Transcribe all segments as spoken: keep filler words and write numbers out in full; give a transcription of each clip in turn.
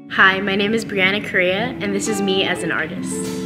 Hi, my name is Brianna Correa, and this is me as an artist.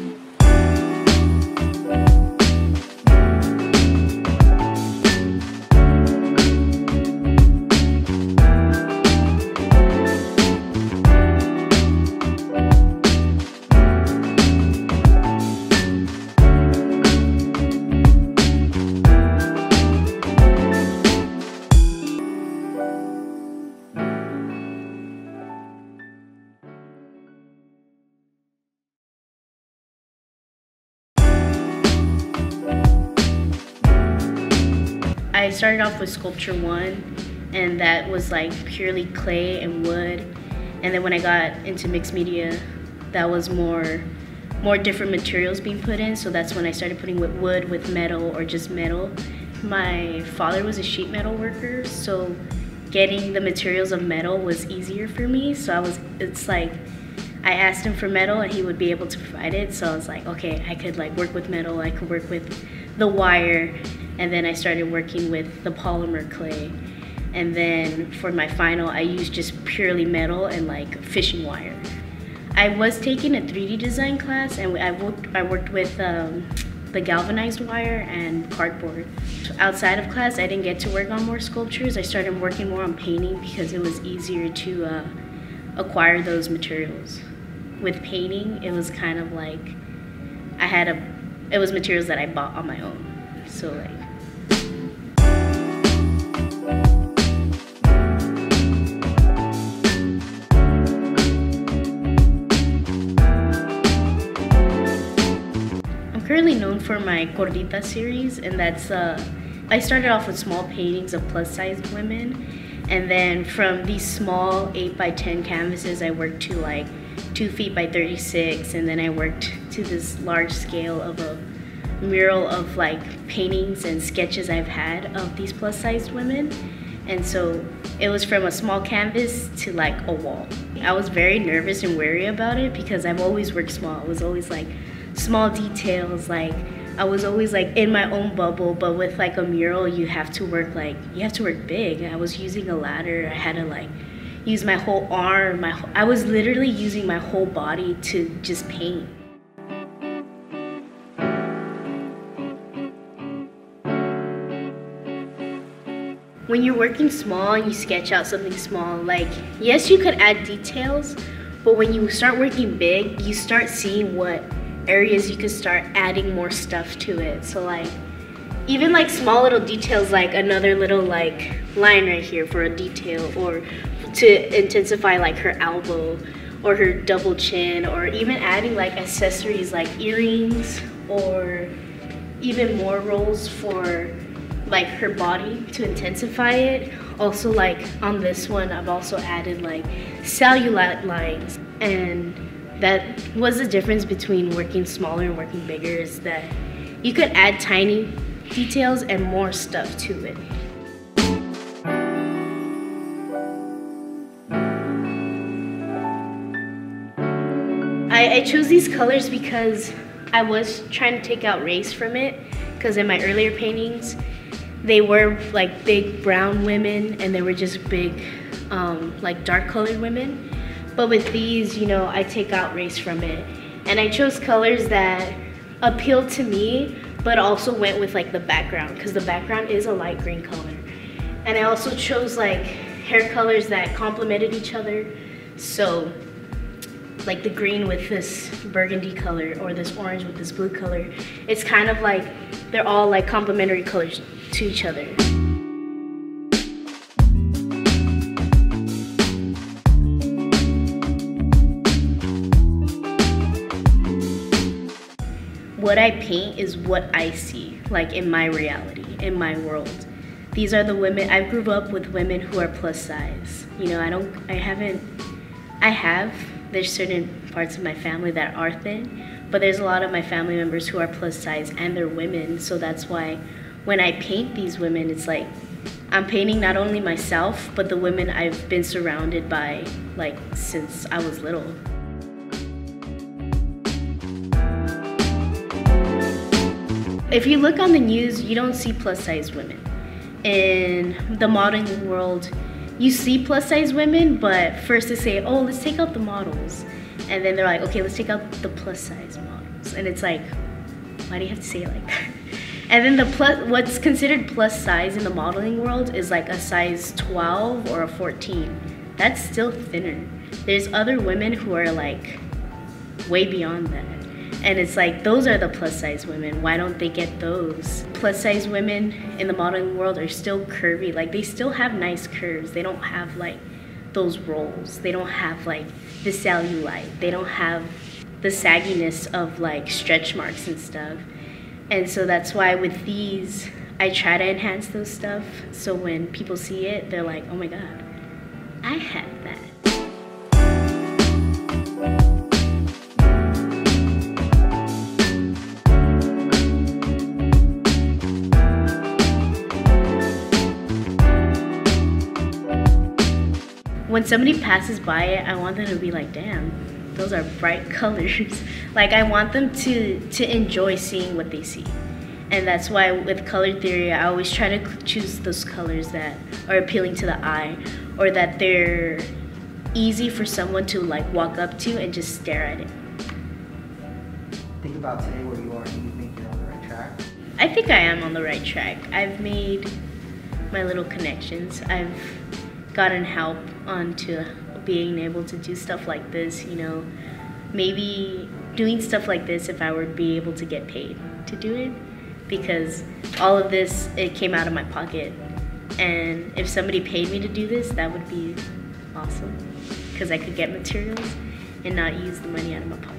I started off with sculpture one, and that was like purely clay and wood. And then when I got into mixed media, that was more, more different materials being put in. So that's when I started putting with wood, with metal, or just metal. My father was a sheet metal worker, so getting the materials of metal was easier for me. So I was, it's like, I asked him for metal and he would be able to provide it. So I was like, okay, I could like work with metal, I could work with the wire. And then I started working with the polymer clay. And then for my final, I used just purely metal and like fishing wire. I was taking a three D design class, and I worked, I worked with um, the galvanized wire and cardboard. Outside of class, I didn't get to work on more sculptures. I started working more on painting because it was easier to uh, acquire those materials. With painting, it was kind of like, I had a, it was materials that I bought on my own. So like, I'm currently known for my Gordita series, and that's, uh, I started off with small paintings of plus-sized women, and then from these small eight by ten canvases, I worked to like two feet by thirty-six, and then I worked to this large scale of a mural of like paintings and sketches I've had of these plus-sized women. And so it was from a small canvas to like a wall. I was very nervous and wary about it because I've always worked small. It was always like small details, like I was always like in my own bubble, but with like a mural you have to work like, you have to work big. I was using a ladder, I had to like use my whole arm, my whole, I was literally using my whole body to just paint. When you're working small and you sketch out something small, like, yes, you could add details, but when you start working big, you start seeing what areas you could start adding more stuff to it. So like, even like small little details, like another little like line right here for a detail, or to intensify like her elbow or her double chin, or even adding like accessories like earrings, or even more rolls for like her body to intensify it. Also like on this one, I've also added like cellulite lines, and that was the difference between working smaller and working bigger, is that you could add tiny details and more stuff to it. I, I chose these colors because I was trying to take out race from it, because in my earlier paintings, they were like big brown women, and they were just big, um, like dark colored women. But with these, you know, I take out race from it. And I chose colors that appealed to me, but also went with like the background, because the background is a light green color. And I also chose like hair colors that complemented each other. So like the green with this burgundy color, or this orange with this blue color. It's kind of like, they're all like complementary colors to each other. What I paint is what I see, like in my reality, in my world. These are the women, I grew up with women who are plus size. You know, I don't, I haven't, I have, there's certain parts of my family that are thin, but there's a lot of my family members who are plus size and they're women. So that's why when I paint these women, it's like, I'm painting not only myself, but the women I've been surrounded by, like, since I was little. If you look on the news, you don't see plus size women. In the modeling world, you see plus size women, but first they say, oh, let's take out the models. And then they're like, okay, let's take out the plus size models. And it's like, why do you have to say it like that? And then the plus, what's considered plus size in the modeling world is like a size twelve or a fourteen. That's still thinner. There's other women who are like way beyond that. And it's like, those are the plus size women. Why don't they get those? Plus size women in the modeling world are still curvy. Like, they still have nice curves. They don't have like those rolls. They don't have like the cellulite. They don't have the sagginess of like stretch marks and stuff. And so that's why with these, I try to enhance those stuff. So when people see it, they're like, oh my God, I have that. When somebody passes by it, I want them to be like, damn, those are bright colors. Like, I want them to, to enjoy seeing what they see. And that's why with color theory, I always try to choose those colors that are appealing to the eye, or that they're easy for someone to like walk up to and just stare at it. Think about today where you are, do you think you're on the right track? I think I am on the right track. I've made my little connections. I've gotten help onto being able to do stuff like this, you know, maybe doing stuff like this if I were to be able to get paid to do it, because all of this, it came out of my pocket. And if somebody paid me to do this, that would be awesome, because I could get materials and not use the money out of my pocket.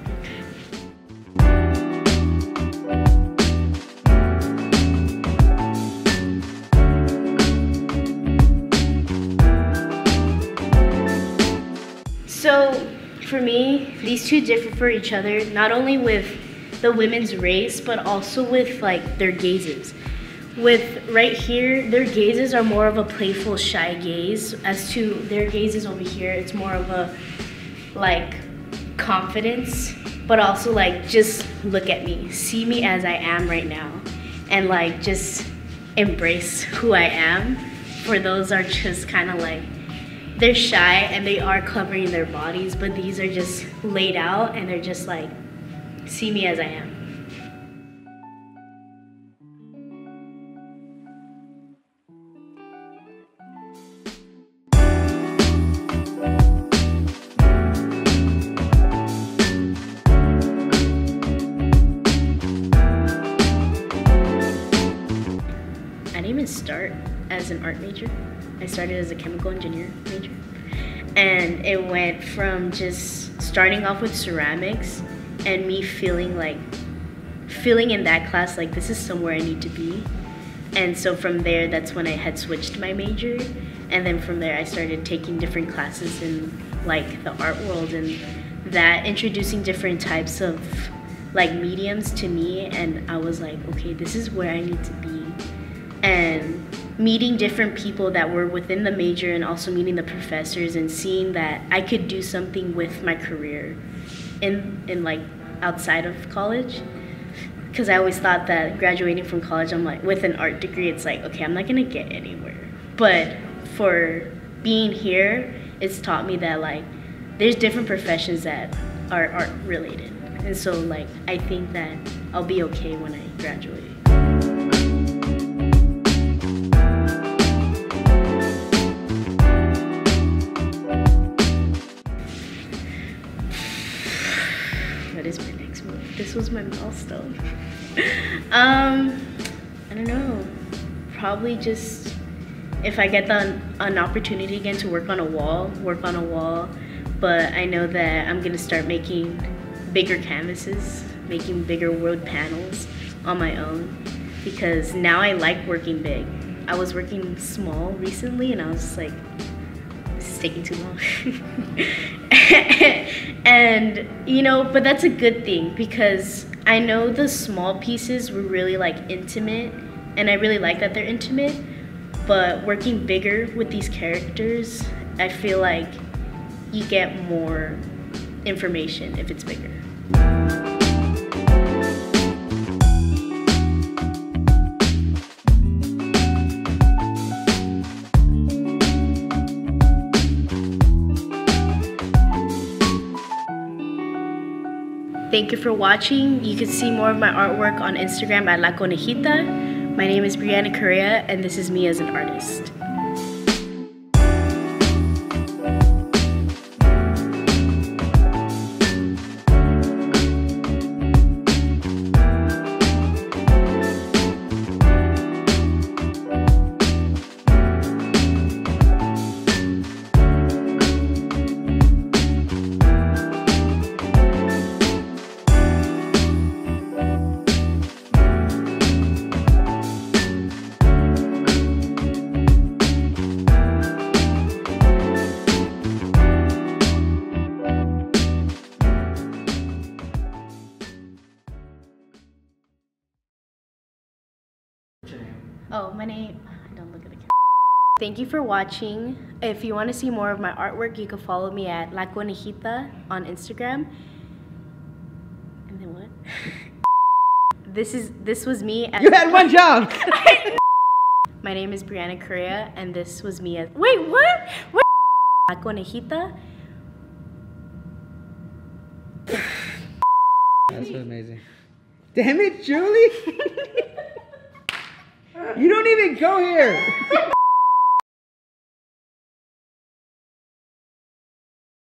So for me, these two differ for each other, not only with the women's race, but also with like their gazes. With right here, their gazes are more of a playful, shy gaze, as to their gazes over here, it's more of a like confidence, but also like, just look at me, see me as I am right now, and like just embrace who I am. For those are just kind of like, they're shy and they are covering their bodies, but these are just laid out and they're just like, see me as I am. I didn't even start as an art major. I started as a chemical engineer major. And it went from just starting off with ceramics and me feeling like, feeling in that class like this is somewhere I need to be. And so from there, that's when I had switched my major. And then from there, I started taking different classes in like the art world, and that introducing different types of like mediums to me. And I was like, okay, this is where I need to be. And meeting different people that were within the major, and also meeting the professors and seeing that I could do something with my career in, in like outside of college. Because I always thought that graduating from college, I'm like, with an art degree, it's like, okay, I'm not gonna get anywhere. But for being here, it's taught me that like, there's different professions that are art related. And so like, I think that I'll be okay when I graduate. What is my next move? This was my milestone. um, I don't know. Probably just, if I get the, an opportunity again to work on a wall, work on a wall. But I know that I'm gonna start making bigger canvases, making bigger wood panels on my own, because now I like working big. I was working small recently and I was just like, this is taking too long. And, you know, but that's a good thing, because I know the small pieces were really like intimate, and I really like that they're intimate, but working bigger with these characters, I feel like you get more information if it's bigger. Thank you for watching. You can see more of my artwork on Instagram at La Conejita. My name is Brianna Correa, and this is me as an artist. Oh, my name, I don't look at the camera. Thank you for watching. If you want to see more of my artwork, you can follow me at La Conejita on Instagram. And then what? This is, this was me at- You had one job! My name is Brianna Correa, and this was me at- Wait, what? What? La Conejita. That's amazing. Damn it, Julie! You don't even go here!